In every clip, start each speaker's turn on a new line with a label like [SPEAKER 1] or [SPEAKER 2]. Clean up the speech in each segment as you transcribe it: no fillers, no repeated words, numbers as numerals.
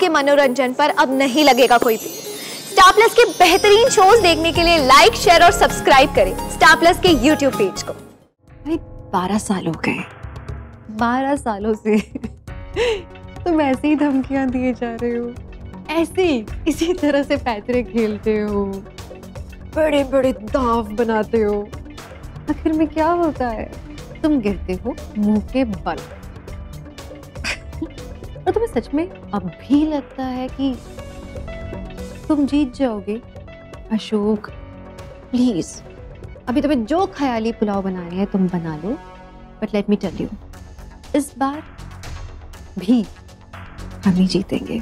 [SPEAKER 1] आपके मनोरंजन पर अब नहीं लगेगा कोई भी। स्टार प्लस के बेहतरीन शोज देखने के लिए लाइक, शेयर और सब्सक्राइब करें स्टार प्लस के यूट्यूब पेज को।
[SPEAKER 2] 12 साल हो गए, 12 सालों से तुम ऐसे ही धमकियां दिए जा रहे हो, ऐसे ही इसी तरह से पैतरे खेलते हो, बड़े बड़े दाव बनाते हो। आखिर में क्या होता है? तुम गिरते हो मुंह के बल। और तुम्हें सच में अब भी लगता है कि तुम जीत जाओगे? अशोक प्लीज, अभी तुम्हें जो ख्याली पुलाव बनाए हैं तुम बना लो, but let me tell you, इस बार भी हम ही जीतेंगे।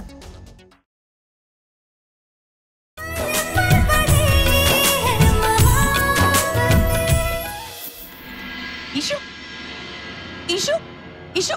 [SPEAKER 3] ईशु, ईशु, ईशु।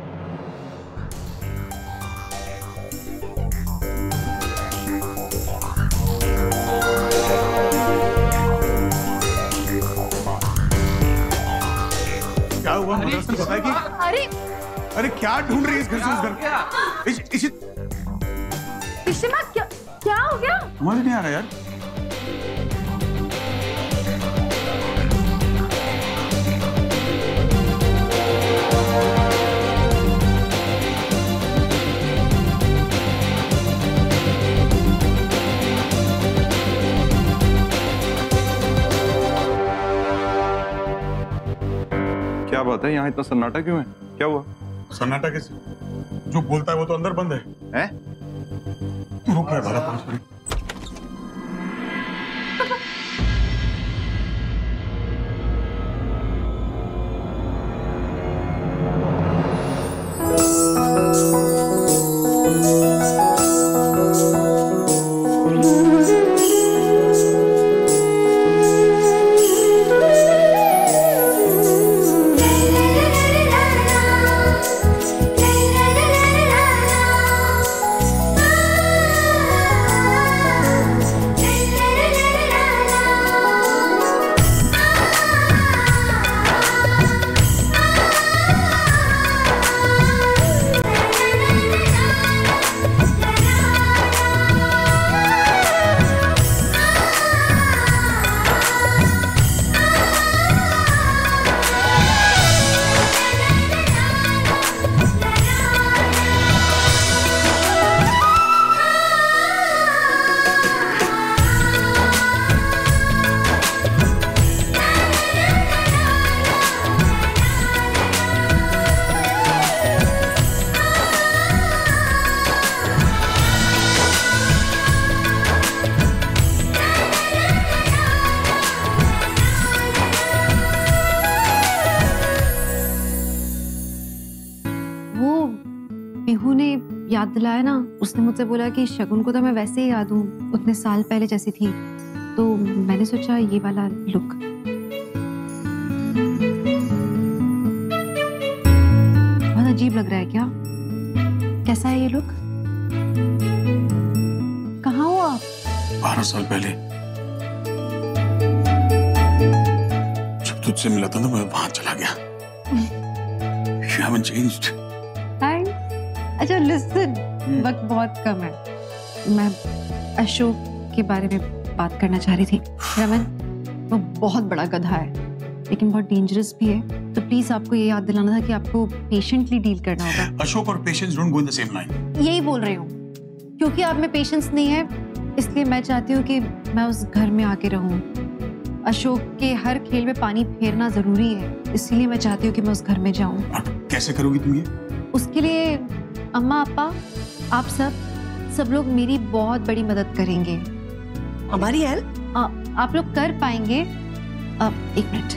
[SPEAKER 4] क्या हुआ? मुझे पता है कि अरे क्या ढूंढ रही है इस घर से उस घर?
[SPEAKER 1] इशिमा, क्या हो गया?
[SPEAKER 4] समझ नहीं आ रहा यार।
[SPEAKER 5] क्या बात है, यहाँ इतना सन्नाटा क्यों है? क्या हुआ?
[SPEAKER 4] सन्नाटा कैसे? जो बोलता है वो तो अंदर बंद है।
[SPEAKER 5] हैं?
[SPEAKER 4] तू रुक, मैं भला 5 मिनट।
[SPEAKER 2] पीहू ने याद दिलाया ना, उसने मुझसे बोला कि शगुन को तो मैं वैसे ही याद हूँ, उतने साल पहले जैसी थी, तो मैंने सोचा ये वाला लुक। बहुत अजीब लग रहा है क्या? कैसा है ये लुक? कहाँ हो आप?
[SPEAKER 4] 12 साल पहले जब तुझसे मिला था ना, मैं वहां चला गया। You haven't changed.
[SPEAKER 2] अच्छा लिसन, वक्त बहुत कम है, मैं अशोक के बारे में बात करना चाह रही थी। रमन, वो बहुत बड़ा गधा है लेकिन बहुत डेंजरस भी है, तो प्लीज आपको ये याद दिलाना था कि आपको पेशेंटली डील करना होगा।
[SPEAKER 4] अशोक और patience don't go in the same line.
[SPEAKER 2] यही बोल रही हूँ, क्योंकि आप में पेशेंस नहीं है इसलिए मैं चाहती हूँ कि मैं उस घर में आके रहूँ। अशोक के हर खेल में पानी फेरना जरूरी है, इसलिए मैं चाहती हूँ कि मैं उस घर में जाऊँ।
[SPEAKER 4] कैसे करोगी तुम ये?
[SPEAKER 2] उसके लिए अम्मा अप्पा आप सब लोग मेरी बहुत बड़ी मदद करेंगे।
[SPEAKER 3] हमारी हेल्प
[SPEAKER 2] आप लोग कर पाएंगे? एक मिनट।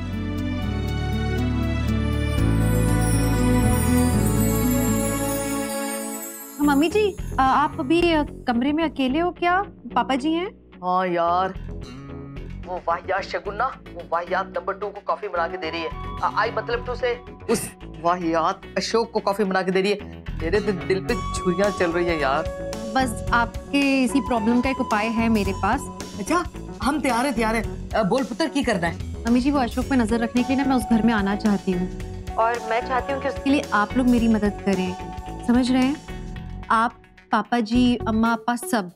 [SPEAKER 2] मम्मी जी, आप अभी कमरे में अकेले हो क्या? पापा जी हैं?
[SPEAKER 3] हाँ यार, वो वाहियात शगुन ना, वो वाहियात नंबर 2 को कॉफी बना के दे रही है। आई मतलब टू से उस वाहियात अशोक को कॉफी बना के दे रही है। मेरे दिल पे छुरियां चल रही है यार।
[SPEAKER 2] बस आपके इसी प्रॉब्लम का एक उपाय है मेरे पास।
[SPEAKER 3] अच्छा, हम तैयार है। बोल पुत्र, की करना है?
[SPEAKER 2] मम्मी जी, वो अशोक पे नजर रखने के लिए ना मैं उस घर में आना चाहती हूँ, और मैं चाहती हूँ कि उसके लिए आप लोग मेरी मदद करें। समझ रहे हैं? आप, पापा जी, अम्मा पापा सब।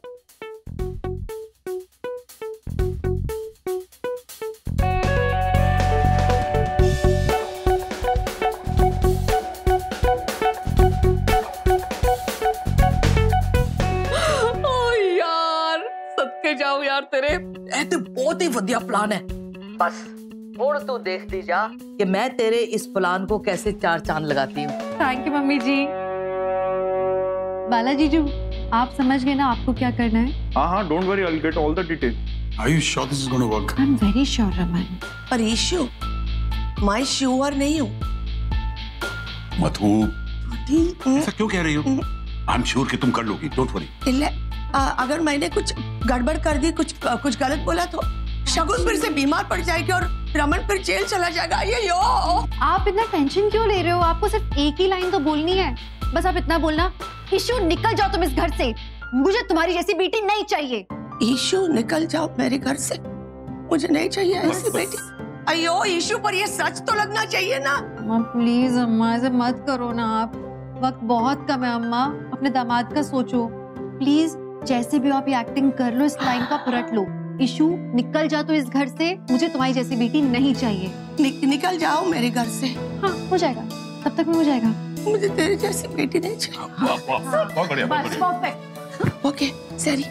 [SPEAKER 3] जाओ यार, तेरे ऐसे बहुत ही बढ़िया प्लान है। बस और तू देखती जा कि मैं तेरे इस प्लान को कैसे चार चांद लगाती हूँ।
[SPEAKER 2] Thank you mummy ji. Balaji ji, आप समझ गए ना आपको क्या करना है?
[SPEAKER 5] हाँ, don't worry, I'll get all the details.
[SPEAKER 4] Are you sure this is going to work?
[SPEAKER 2] I'm very sure, Raman.
[SPEAKER 6] पर ईशु, मैं श्योर नहीं हूँ।
[SPEAKER 4] मधु, ऐसा क्यों कह रही हो? I'm sure कि तुम कर लोगी, don't worry.
[SPEAKER 6] अगर मैंने कुछ गड़बड़ कर दी, कुछ गलत बोला तो शगुन फिर से बीमार पड़ जाएगी और रमन फिर जेल चला जाएगा। ये यो।
[SPEAKER 2] आप इतना टेंशन क्यों ले रहे हो? आपको सिर्फ एक ही लाइन तो बोलनी है। बस आप इतना बोलना, ईशु निकल जाओ तुम इस घर से, मुझे तुम्हारी जैसी बेटी नहीं चाहिए।
[SPEAKER 6] ईशु निकल जाओ मेरे घर से, मुझे नहीं चाहिए ऐसी बेटी। अयो ईशु, पर ये सच तो लगना चाहिए ना।
[SPEAKER 2] अम्मा प्लीज, अम्मा ऐसे मत करो ना आप, वक्त बहुत कम है अम्मा, अपने दामाद का सोचो प्लीज। जैसे भी आप ये एक्टिंग कर लो, इस लाइन का पलट लो। ईशु निकल जा तो इस घर से, मुझे तुम्हारी जैसी बेटी नहीं चाहिए।
[SPEAKER 6] निकल जाओ मेरे घर से।
[SPEAKER 2] हाँ हो जाएगा, तब तक में हो जाएगा।
[SPEAKER 6] मुझे तेरी जैसी बेटी नहीं चाहिए।
[SPEAKER 4] बहुत बढ़िया, बहुत बढ़िया।
[SPEAKER 6] Okay sorry.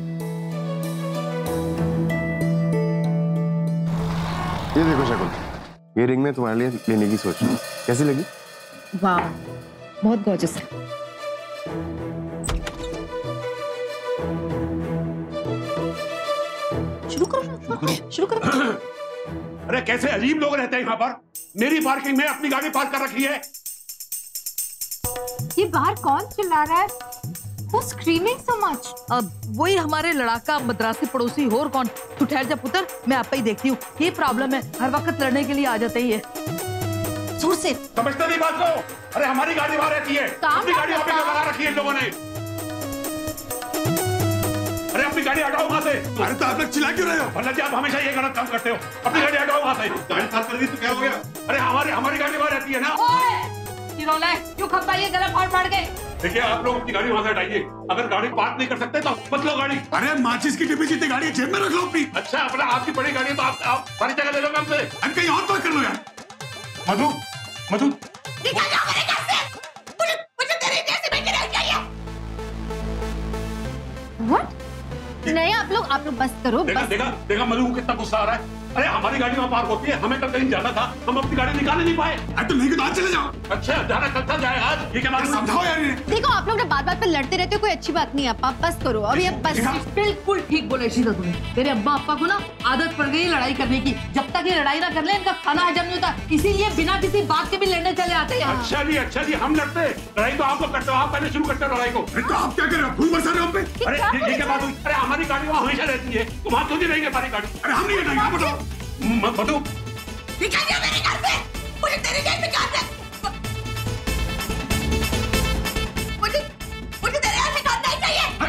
[SPEAKER 7] ये देखो शकुन, ये रिंग में तुम्हारे लिए लेने की सोच रही हूँ, कैसी लगी?
[SPEAKER 3] वाह, बहुत गॉर्जियस है।
[SPEAKER 2] शुरू करो।
[SPEAKER 8] अरे कैसे अजीब लोग रहते हैं यहाँ पर। मेरी पार्किंग में अपनी गाड़ी पार्क कर रखी है।
[SPEAKER 2] ये बाहर कौन चिल्ला रहा है? Who's screaming so much?
[SPEAKER 3] अब वही हमारे लड़ाका मद्रासी पड़ोसी, और कौन। तू ठहर जा पुत्र, मैं आप ही देखती हूँ। ये प्रॉब्लम है, हर वक्त लड़ने के लिए आ जाते ही है।
[SPEAKER 2] जोर से।
[SPEAKER 8] समझते नहीं बात को। अरे हमारी गाड़ी वहाँ रहती है, अपनी गाड़ी वहाँ पे लगा रखी है इन लोगों ने। अरे अपनी गाड़ी हटाओ वहाँ से।
[SPEAKER 4] अरे तो आप लोग चिल्ला क्यों रहे हो?
[SPEAKER 8] भला जी, आप हमेशा ये गलत काम करते हो। अपनी गाड़ी हटाओ वहाँ से। गाड़ी साफ कर दी तो क्या हो गया? अरे हमारी गाड़ी वहाँ रहती है ना।
[SPEAKER 3] क्यों खपाइए गला फाड़ फाड़ के?
[SPEAKER 8] देखिए, आप लोग अपनी गाड़ी वहाँ से हटाइए। अगर गाड़ी पार्क नहीं कर सकते तो मत लो गाड़ी।
[SPEAKER 4] अरे माचिस की डिब्बी जितनी गाड़ी है जेब में रख लो अपनी।
[SPEAKER 8] अच्छा, अपना आपकी बड़ी गाड़ी है तो आप सारी जगह ले लो हमसे।
[SPEAKER 4] अरे कहीं और पार्क कर लो यार।
[SPEAKER 8] मधु,
[SPEAKER 6] निकल जाओ मेरे घर से। मुझे तेरी जैसी बेटी नहीं चाहिए।
[SPEAKER 2] What? नहीं, आप लोग बस करो।
[SPEAKER 8] देखा मधु को कितना गुस्सा आ रहा है। अरे हमारी गाड़ी वहाँ पार्क होती है, हमें कल कहीं जाना था, हम अपनी गाड़ी निकाल नहीं पाए।
[SPEAKER 4] अरे तो नहीं तो आज चले जाओ।
[SPEAKER 8] अच्छा, जाना कल जाए आज। ये क्या बात?
[SPEAKER 4] समझाओ यार।
[SPEAKER 2] देखो आप लोग ना बात पे लड़ते रहते हो, कोई अच्छी बात नहीं है। आप बस करो अभी, अब बस।
[SPEAKER 3] बिल्कुल ठीक बोले शीला तुमने। तेरे अब्बा अप्पा को ना आदत पड़ गई लड़ाई करने की। जब तक ये लड़ाई ना कर ले इनका खाना हजम नहीं होता, इसीलिए बिना किसी बात के भी लड़ने चले आते हैं।
[SPEAKER 8] अच्छा जी, हम लड़ते। लड़ाई तो आप लोग करते हो, आप पहले शुरू करते हो लड़ाई को।
[SPEAKER 4] तो आप क्या कर रहे हो? फूल बरसा रहे हो हम पे?
[SPEAKER 8] अरे ये क्या बात हुई? अरे हमारी गाड़ी वहाँ हमेशा रहती है, तो वहाँ क्यों नहीं रहेंगे हमारी गाड़ी?
[SPEAKER 4] अरे हम नहीं हटाएंगे, आप बताओ।
[SPEAKER 8] मधु,
[SPEAKER 6] निकल जाओ मेरे घर से। मुझे तेरी जैसी कार मुझे तेरे घर से कार नहीं चाहिए।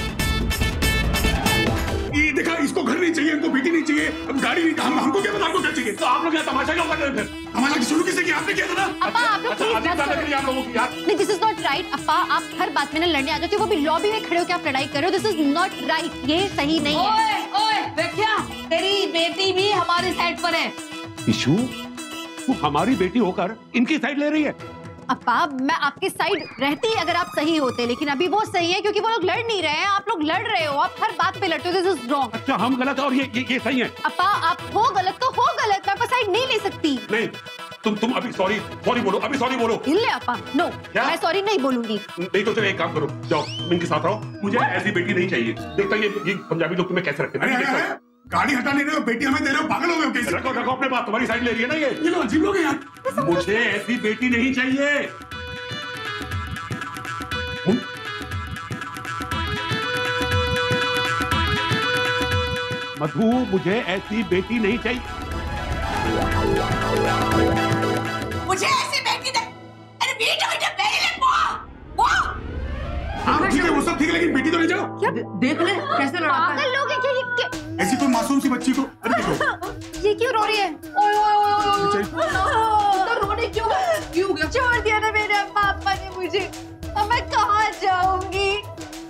[SPEAKER 4] ये देखा, इसको घर नहीं चाहिए, इनको बेटी नहीं चाहिए, अब गाड़ी नहीं। हमको क्या पता आपको क्या चाहिए?
[SPEAKER 8] तो आप लोग यहाँ तमाशा क्यों कर रहे हो फिर?
[SPEAKER 4] हमारा शुरू किसने किया? आपने किया था ना।
[SPEAKER 2] अप्पा आप लोग
[SPEAKER 8] अच्छा,
[SPEAKER 2] प्लीज
[SPEAKER 8] अजीब
[SPEAKER 2] बस
[SPEAKER 8] बात लग
[SPEAKER 2] करो।
[SPEAKER 8] रही है आप लोगों की यार।
[SPEAKER 2] नहीं, दिस इज नॉट राइट। अप्पा आप हर बात में ना लड़ने आ जाते हो, वो भी लॉबी में खड़े होकर आप लड़ाई कर रहे हो। दिस इज नॉट राइट, ये सही नहीं है।
[SPEAKER 3] ओए देखिया, तेरी बेटी भी हमारी साइड पर है।
[SPEAKER 8] ईशु, तू हमारी बेटी होकर इनकी साइड ले रही है।
[SPEAKER 2] अप्पा मैं आपकी साइड रहती अगर आप सही होते, लेकिन अभी वो सही है क्योंकि वो लोग लड़ नहीं रहे हैं, आप लोग लड़ रहे हो। आप हर बात पे लड़ते हो, दिस इज रॉन्ग।
[SPEAKER 8] अच्छा, हम गलत है और ये सही है।
[SPEAKER 2] अप्पा आप हो गलत तो हो गलत, मैं आपका साइड नहीं ले सकती।
[SPEAKER 8] नहीं, तुम अभी सॉरी बोलो, अभी सॉरी बोलो।
[SPEAKER 2] हिल ले अप्पा, नो
[SPEAKER 8] क्या?
[SPEAKER 2] मैं सॉरी नहीं बोलूंगी।
[SPEAKER 8] नहीं तो चलो एक काम करो, जाओ तुम इनके साथ रहो। मुझे ऐसी बेटी नहीं चाहिए। देखता ये पंजाबी लोग तुम्हें कैसे रखते
[SPEAKER 4] अरे
[SPEAKER 8] हैं।
[SPEAKER 4] गाड़ी हटा नहीं रहे हो, बेटी हमें दे रहे हो, पागल हो गए हो कैसे?
[SPEAKER 8] रखो अपने बात, तुम्हारी साइड ले रही है ना ये
[SPEAKER 4] लोग अजीब लोग हैं यार।
[SPEAKER 8] मुझे ऐसी बेटी नहीं चाहिए। मधु, मुझे ऐसी बेटी नहीं चाहिए।
[SPEAKER 6] मुझे ऐसी बेटी दे। अरे बेटी वो।
[SPEAKER 4] हाँ ठीक है, वो सब ठीक है, लेकिन बेटी तो ले जाओ।
[SPEAKER 3] देख ले कैसे लड़ाता है।
[SPEAKER 2] पागल लोग हैं क्या?
[SPEAKER 4] ऐसी कोई मासूम सी बच्ची को। अरे देखो,
[SPEAKER 2] ये क्यों रो रही है?
[SPEAKER 3] ओए तो रोने क्यों गया?
[SPEAKER 2] छोड़ दिया ना मेरे अम्मा अप्पा ने मुझे, अब मैं कहाँ जाऊंगी?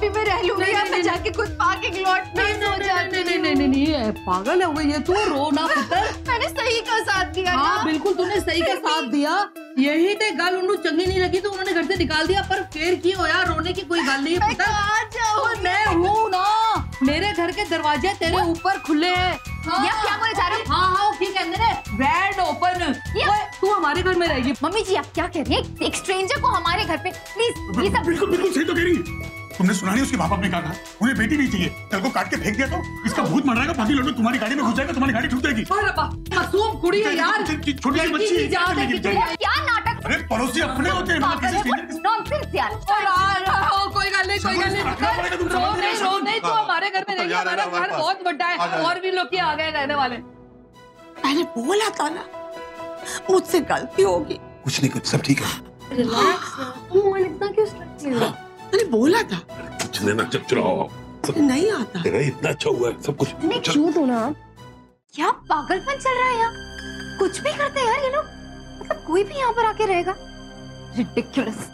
[SPEAKER 2] भी मैं रह लूंगी या मैं जाके खुद पार्किंग लॉट में सो जाती हूँ।
[SPEAKER 6] नहीं पागल हो गई है तू, रो ना पुत्र।
[SPEAKER 2] मैंने सही का साथ दिया ना।
[SPEAKER 6] हाँ बिल्कुल तूने सही का साथ दिया। यही ते गल उन्होंने चंगी नहीं लगी तो उन्होंने घर से निकाल दिया, पर फिर की होया, रोने की कोई गल नहीं है पुत्र। मैं हूँ ना, मेरे घर के दरवाजे तेरे ऊपर खुले हैं।
[SPEAKER 2] या क्या बोले जा रहे हो?
[SPEAKER 6] हाँ ठीक है ना, ग्रैंड ओपन। तू हमारे घर में रहेगी।
[SPEAKER 2] मम्मी जी आप क्या कह रही हैं? एक स्ट्रेंजर को हमारे घर पे प्लीज, ये सब
[SPEAKER 8] बिल्कुल बिल्कुल सही तो कह रही है। तुमने सुना नहीं उसके बाप ने कहा था उन्हें बेटी नहीं चाहिए, कल को काट के फेंक दिया तो इसका भूत मर जाएगा, बाकी लोग तुम्हारी गाड़ी में घुस जाएगा, तुम्हारी गाड़ी ठुक जाएगी।
[SPEAKER 6] मासूम कुड़ी है यार,
[SPEAKER 8] छोटी सी बच्ची है,
[SPEAKER 2] क्या नाटक।
[SPEAKER 8] अरे पड़ोसी अपने होते हैं,
[SPEAKER 2] नॉनसेंस यार।
[SPEAKER 6] कोई गल नहीं, कोई गल नहीं, रो नहीं, तू हमारे घर में रहेगी। हमारा घर बहुत बड़ा है और भी लोग आ गए रहने वाले। मैंने बोला था ना मुझसे गलती होगी।
[SPEAKER 8] कुछ नहीं, कुछ सब ठीक है।
[SPEAKER 2] इतना क्यों स्ट्रेस ले रहे हो?
[SPEAKER 6] मैंने बोला था
[SPEAKER 8] कुछ लेना जब चलाओ,
[SPEAKER 6] नहीं आता।
[SPEAKER 8] तेरा इतना अच्छा हुआ है सब कुछ।
[SPEAKER 2] नहीं क्यों हो ना, क्या पागलपन चल रहा है यहाँ? कुछ भी करते हैं यार ये लोग, मतलब कोई भी यहाँ पर आके रहेगा। रिडिकुलस।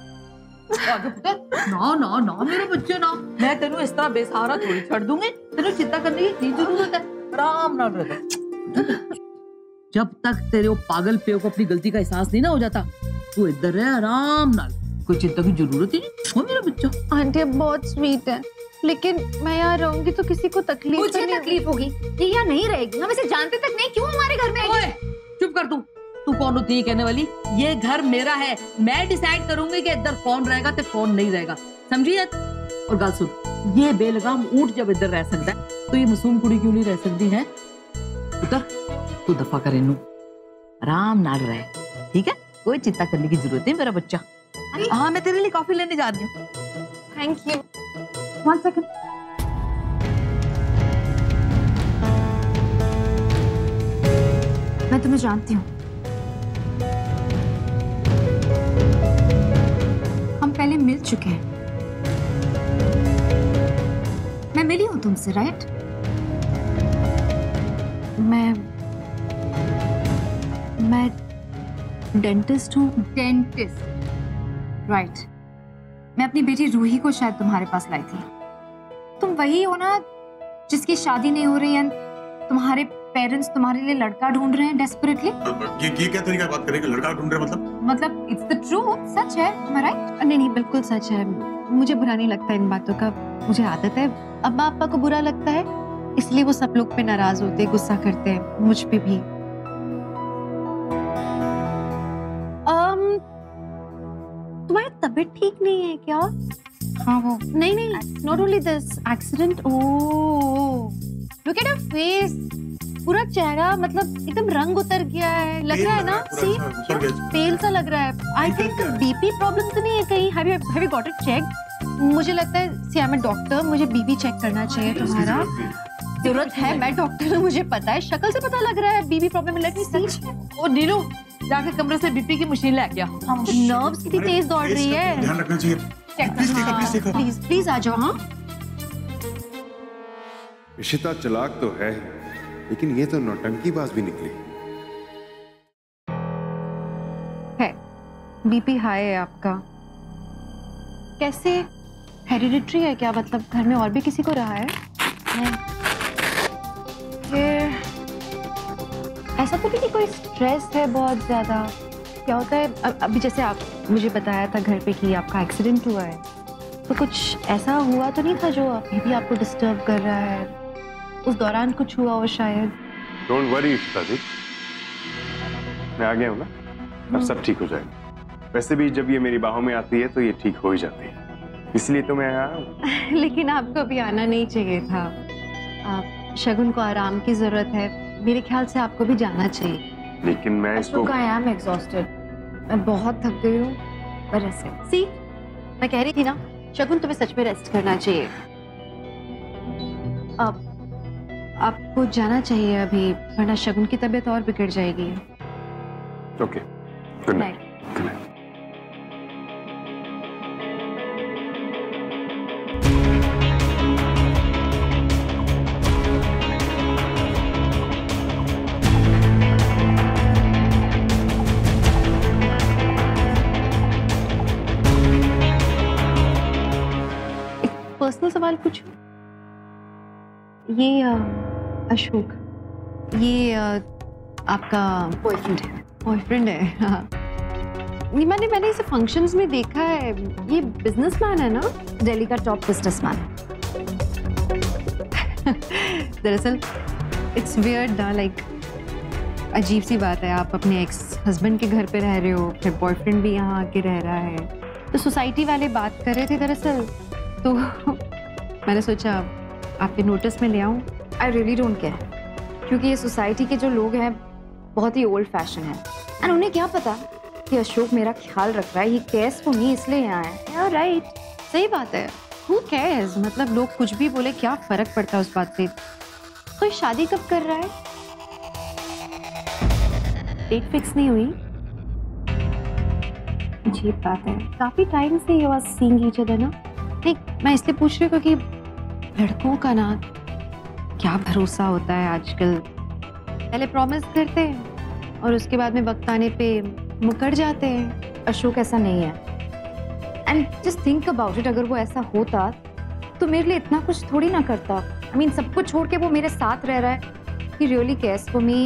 [SPEAKER 6] ना ना ना मेरे बच्चे ना, मैं तेनू इस तरह बेसहारा थोड़ी छोड़ दूंगी। तेनू चिंता करने की जरूरत है, आराम नाल रह। जब तक तेरे वो पागल पेयो को अपनी गलती का एहसास नहीं ना हो जाता, तू इधर रह आराम नाल, कोई चिंता की जरूरत ही नहीं। हो मेरा बच्चा।
[SPEAKER 2] आंटी बहुत स्वीट है, लेकिन मैं यहाँ रहूंगी तो किसी को तकलीफ
[SPEAKER 9] मुझे तकलीफ होगी, ये यहाँ नहीं रहेगी। हम इसे जानते तक नहीं, क्यों हमारे घर में आएगी?
[SPEAKER 6] चुप कर तू कौन होती है कहने वाली? ये घर मेरा है, मैं डिसाइड करूंगी कि इधर कौन रहेगा तो कौन नहीं रहेगा, समझी है? और गल सुन, ये बेलगाम ऊंट जब इधर रह सकता है तो ये मासूम कुड़ी क्यों नहीं रह सकती है? उधर तू दफा कर इनू, आराम नाल रहे, ठीक है? कोई चिंता करने की जरूरत नहीं मेरा बच्चा। हाँ मैं तेरे लिए कॉफी लेने जा रही हूँ।
[SPEAKER 2] Thank you.
[SPEAKER 9] 1 सेकंड। मैं तुम्हें जानती हूँ, हम पहले मिल चुके हैं। मैं मिली हूँ तुमसे, राइट? मैं डेंटिस्ट हूँ। Dentist, right. मैं अपनी बेटी रूही को शायद तुम्हारे पास लाई थी। तुम वही हो ना जिसकी शादी नहीं हो रही है, तुम्हारे पेरेंट्स तुम्हारे लिए लड़का ढूंढ रहे हैं डेस्परेटली?
[SPEAKER 8] ये क्या तरीका बात करेंगे, लड़का ढूंढ रहे
[SPEAKER 9] मतलब इट्स द ट्रूथ, सच है, राइट?
[SPEAKER 2] नहीं नहीं बिल्कुल सच है, मुझे बुरा नहीं लगता इन बातों का, मुझे आदत है। अम्मा पापा को बुरा लगता है इसलिए वो सब लोग पे नाराज होते, गुस्सा करते हैं, मुझ पे भी। तुम्हारी तबीयत ठीक नहीं है क्या?
[SPEAKER 9] हाँ वो
[SPEAKER 2] नहीं, not only this accident. Oh look at your face, पूरा चेहरा मतलब एकदम रंग उतर गया है, लग रहा है ना? सी पेल सा लग रहा है। आई थिंक बीपी प्रॉब्लम तो नहीं है कहीं? Have you got it check? मुझे लगता है see I am a doctor, मुझे बीपी चेक करना चाहिए तुम्हारा। जरूरत है, मैं डॉक्टर हूँ, मुझे पता है, शक्ल से पता लग रहा है बीपी प्रॉब्लम है। Let me see.
[SPEAKER 6] Oh Neelu जाके कमरे से बीपी की मशीन ले आ।
[SPEAKER 2] नर्व्स कितनी तेज दौड़ रही है,
[SPEAKER 8] ध्यान रखना चाहिए।
[SPEAKER 2] प्लीज प्लीज आ जाओ। हाँ
[SPEAKER 7] इशिता चालाक तो है, लेकिन ये तो नौटंकीबाज भी निकली।
[SPEAKER 2] है, बीपी हाई है आपका। कैसे? हेरिडिटरी है क्या? मतलब घर में और भी किसी को रहा है? ये ऐसा तो नहीं कि कोई स्ट्रेस है बहुत ज्यादा? क्या होता है अभी जैसे आप मुझे बताया था घर पे कि आपका एक्सीडेंट हुआ है, तो कुछ ऐसा हुआ तो नहीं था जो अभी भी आपको डिस्टर्ब कर रहा है? उस दौरान कुछ हुआ हो शायद।
[SPEAKER 7] डोंट वरी इशिता जी, मैं आ गया हूँ ना, अब सब ठीक हो जाएगा। वैसे भी जब ये मेरी बाहों में आती है तो ये ठीक हो ही जाती है, इसलिए तो मैं आया हूँ।
[SPEAKER 2] लेकिन आपको अभी आना नहीं चाहिए था। शगुन को आराम की जरूरत है, मेरे ख्याल से आपको भी जाना चाहिए।
[SPEAKER 7] लेकिन मैं इसको
[SPEAKER 2] आई एम एग्जॉस्टेड, मैं बहुत थक गई हूँ। पर ऐसे सी मैं कह रही थी ना, शगुन तुम्हें सच में रेस्ट करना चाहिए। अब आपको जाना चाहिए अभी, वरना शगुन की तबीयत और बिगड़ जाएगी।
[SPEAKER 7] Okay, good night. Good night.
[SPEAKER 2] Personal सवाल पूछूं? ये अशोक, ये आपका बॉयफ्रेंड है? हाँ। ये मैंने इसे फंक्शंस में देखा है। ये बिजनेसमैन है ना?
[SPEAKER 9] दिल्ली का टॉप बिजनेसमैन।
[SPEAKER 2] दरअसल इट्स वियर्ड ना, लाइक अजीब सी बात है। आप अपने एक्स हस्बैंड के घर पे रह रहे हो, फिर बॉयफ्रेंड भी यहाँ आके रह रहा है। तो सोसाइटी वाले बात कर रहे थे दरअसल, तो मैंने सोचा आपके नोटिस में ले आऊँ।
[SPEAKER 9] आई रियली डोंट केयर, क्योंकि ये सोसाइटी के जो लोग हैं बहुत ही ओल्ड फैशन है, एंड उन्हें क्या पता कि अशोक मेरा ख्याल रख रहा है। ये केयर्स फॉर मी, इसलिए यहाँ है।
[SPEAKER 2] यार राइट, सही बात है। Who cares? मतलब लोग कुछ भी बोले, क्या फर्क पड़ता है उस बात से। कोई शादी कब कर रहा है? डेट फिक्स नहीं हुई? अजीब बात है, काफी टाइम से you are seeing each other ना। नहीं, मैं इसलिए पूछ रही हूँ क्योंकि लड़कों का ना क्या भरोसा होता है आजकल। पहले प्रॉमिस करते हैं और उसके बाद में वक्त आने पे मुकर जाते हैं।
[SPEAKER 9] अशोक ऐसा नहीं है, and just think about it. अगर वो ऐसा होता तो मेरे लिए इतना कुछ थोड़ी ना करता। आई मीन सब कुछ छोड़ के वो मेरे साथ रह रहा है। He really cares for me.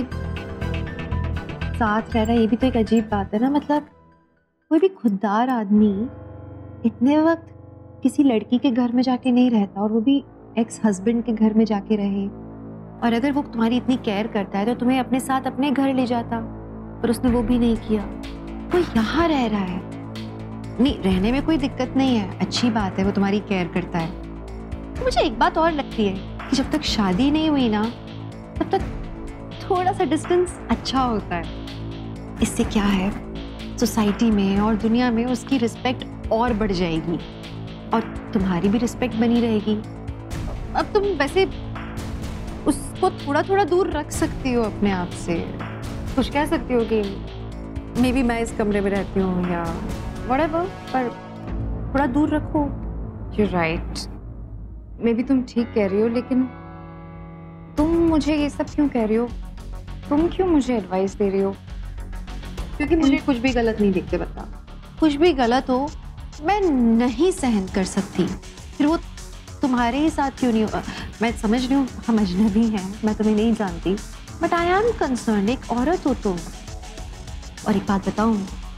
[SPEAKER 2] साथ रह रहा है, ये भी तो एक अजीब बात है ना। मतलब कोई भी खुददार आदमी इतने वक्त किसी लड़की के घर में जाके नहीं रहता, और वो भी एक्स हस्बैंड के घर में जाके रहे। और अगर वो तुम्हारी इतनी केयर करता है तो तुम्हें अपने साथ अपने घर ले जाता, पर उसने वो भी नहीं किया। वो यहाँ रह रहा है। नहीं, रहने में कोई दिक्कत नहीं है, अच्छी बात है, वो तुम्हारी केयर करता है। तो मुझे एक बात और लगती है कि जब तक शादी नहीं हुई ना, तब तक थोड़ा सा डिस्टेंस अच्छा होता है। इससे क्या है, सोसाइटी में और दुनिया में उसकी रिस्पेक्ट और बढ़ जाएगी और तुम्हारी भी रिस्पेक्ट बनी रहेगी। अब तुम वैसे उसको थोड़ा थोड़ा दूर रख सकती हो अपने आप से। कुछ कह सकती हो कि मे बी मैं इस कमरे में रहती हूँ या व्हाटएवर, पर थोड़ा दूर रखो।
[SPEAKER 9] यू राइट, मे बी तुम ठीक कह रही हो, लेकिन तुम मुझे ये सब क्यों कह रही हो? तुम क्यों मुझे एडवाइस दे रही हो?
[SPEAKER 2] क्योंकि मुझे कुछ भी गलत नहीं दिखते। बता, कुछ भी गलत हो मैं नहीं सहन कर सकती, फिर वो तुम्हारे ही साथ क्यों नहीं हो। मैं समझ रही हूँ हम अजनबी हैं, मैं तुम्हें नहीं जानती, बट आई एम कंसर्न। एक औरत हो तुम। और एक बात बताऊं,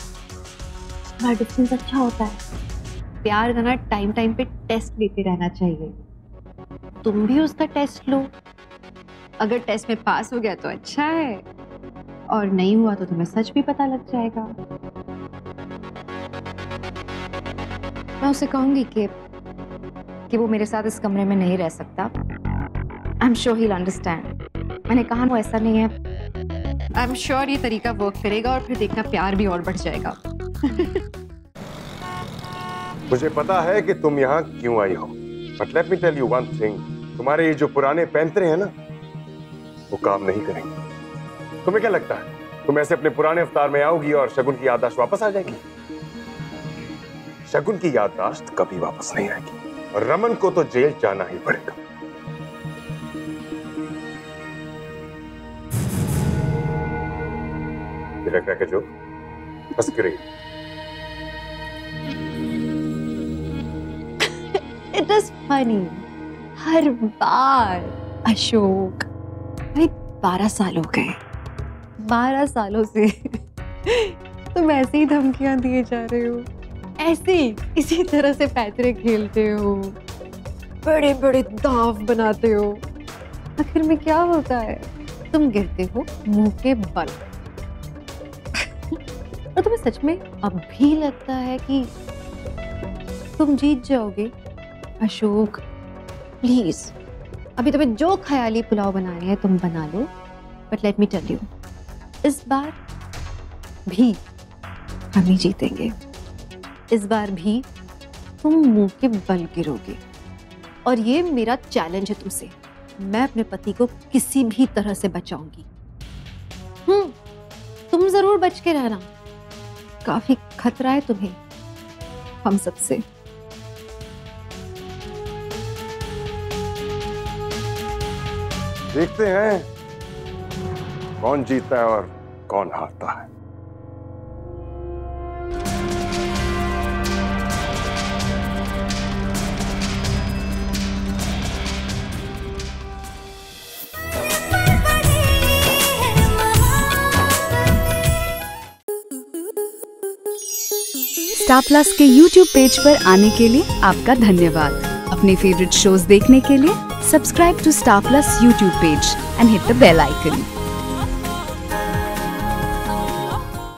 [SPEAKER 2] हमारा डिस्टेंस अच्छा होता है। प्यार करना टाइम टाइम पे टेस्ट लेते रहना चाहिए। तुम भी उसका टेस्ट लो। अगर टेस्ट में पास हो गया तो अच्छा है, और नहीं हुआ तो तुम्हें सच भी पता लग जाएगा।
[SPEAKER 9] मैं उसे कहूंगी कि वो मेरे साथ इस कमरे में नहीं रह सकता। I am sure he will understand. मैंने कहा वो ऐसा नहीं है।
[SPEAKER 2] आई एम श्योर ये तरीका वर्क करेगा और फिर देखना प्यार भी और बढ़ जाएगा।
[SPEAKER 7] मुझे पता है कि तुम यहाँ क्यों आई हो, but let me tell you one thing, तुम्हारे ये जो पुराने पैंतरे हैं ना, वो काम नहीं करेंगे। तुम्हें क्या लगता है तुम ऐसे अपने पुराने अवतार में आओगी और शगुन की याददाश्त वापस आ जाएगी? शगुन की याददाश्त कभी वापस नहीं आएगी और रमन को तो जेल जाना ही पड़ेगा। लग रहा है कि जो हंस के रही।
[SPEAKER 2] It is funny. हर बार अशोक, अरे 12 साल हो गए, 12 सालों से तुम ऐसे ही धमकियां दिए जा रहे हो, ऐसे ही इसी तरह से पैतरे खेलते हो, बड़े बड़े दाव बनाते हो। आखिर में क्या होता है? तुम गिरते हो मुंह के बल। और तुम्हें सच में अब भी लगता है कि तुम जीत जाओगे? अशोक प्लीज, अभी तुम्हें जो ख्याली पुलाव बनाने हैं तुम बना लो, but let me tell you, इस बार भी हम ही जीतेंगे। इस बार भी तुम मुंह के बल गिरोगे, और ये मेरा चैलेंज है तुमसे। मैं अपने पति को किसी भी तरह से बचाऊंगी। तुम जरूर बच के रहना, काफी खतरा है तुम्हें हम सबसे।
[SPEAKER 7] देखते हैं कौन जीतता है और कौन हारता है।
[SPEAKER 10] स्टार प्लस के YouTube पेज पर आने के लिए आपका धन्यवाद। अपने फेवरेट शोज देखने के लिए subscribe to star plus YouTube page and hit the bell icon.